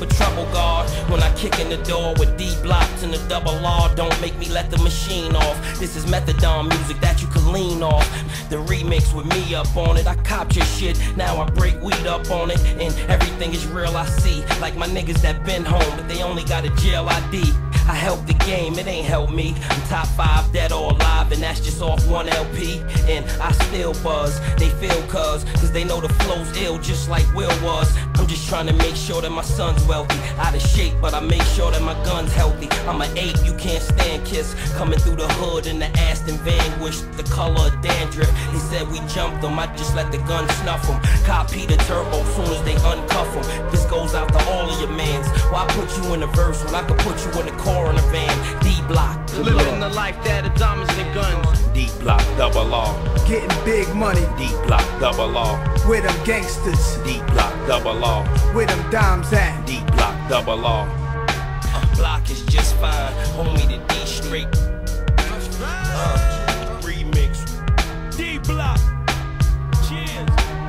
a trouble guard. When I kick in the door with D blocks and the double R, don't make me let the machine off. This is methadone music that you can lean off. The remix with me up on it, I copped your shit, now I break weed up on it. And everything is real I see, like my niggas that been home, but they only got a jail ID. I helped the game, it ain't helped me. I'm top 5 dead or alive, and that's just off 1 LP. And I still buzz, they feel cuz they know the flow's ill just like Will was. I'm just trying to make sure that my son's wealthy. Out of shape, but I make sure that my gun's healthy. I'm an ape, you can't stand Kiss. Coming through the hood in the Aston Vanquish, the color of dandruff. They said we jumped them, I just let the gun snuff them. Copy the turbo soon as they uncuff them. This goes out to all of your mans. Why put you in the verse when I could put you in the car in a van? D-Block, living the life that of diamonds and guns. D-Block, double R. Getting big money. D-Block, double R. Where them gangsters? D-Block, double R. Where them dimes at? D-Block, double R. Block is just fine, homie, the D straight. Remix. D-Block. Cheers.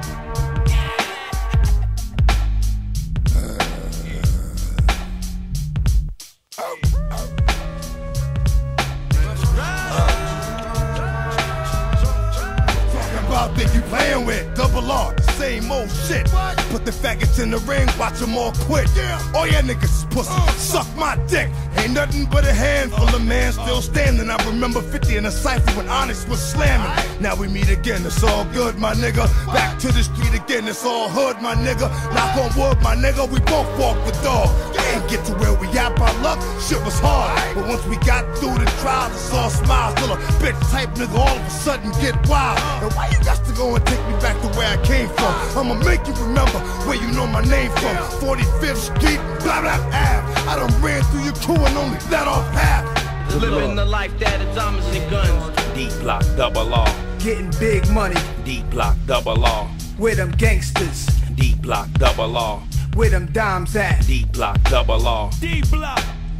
Think you playing with double R, the same old shit. Put the faggots in the ring, watch them all quit. All y'all niggas is pussy, suck my dick. Ain't nothing but a handful of man still standing. I remember 50 in a cypher when Onyx was slamming. Now we meet again, it's all good, my nigga. Back to the street again, it's all hood, my nigga. Knock on wood, my nigga, we both walk the dog. Ain't get to where we at by luck, shit was hard. But once we got through the trial, it's all smiles. Till a bitch type nigga all of a sudden get wild. And why you got to go and take me back to where I came from? I'ma make you remember where you know my name from. 45th Street, blah blah Ave. I done ran through your crew and only let off half. Living the life that of diamonds and guns. D-Block, double R. Getting big money. D-Block, double R. Where them gangsters? D-Block, double R. Where them dimes at? D-Block, double R. D-Block.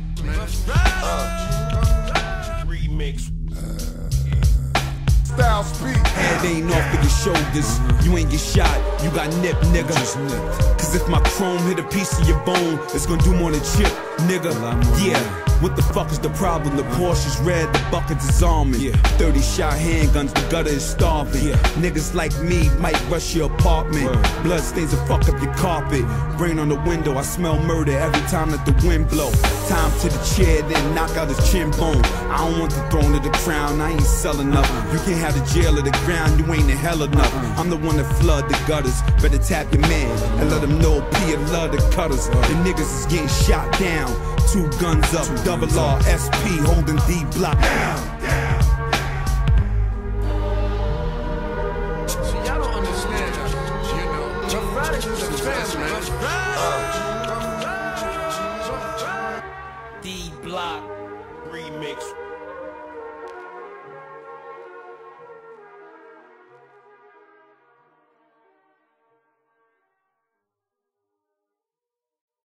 Remix. Style speed. Head ain't off of your shoulders. You ain't get shot, you got nip, nigga. Cause if my chrome hit a piece of your bone, it's gonna do more than chip, nigga. Yeah, what the fuck is the problem? The Porsche's red, the buckets is almond. 30 shot handguns, the gutter is starving. Niggas like me might rush your apartment. Blood stains will fuck up your carpet. Brain on the window, I smell murder every time that the wind blow. Time to the chair, then knock out his chin bone. I don't want the throne or the crown, I ain't selling nothing. You can't have the jail or the ground, you ain't in hell enough. I'm the one that flood the gutters. Better tap your man and let him know P love the cutters. The niggas is getting shot down. 2 guns up, double R, SP holding D-Block down. See, y'all don't understand, you know. Tough Riders is a fans, man. D-Block. Remix.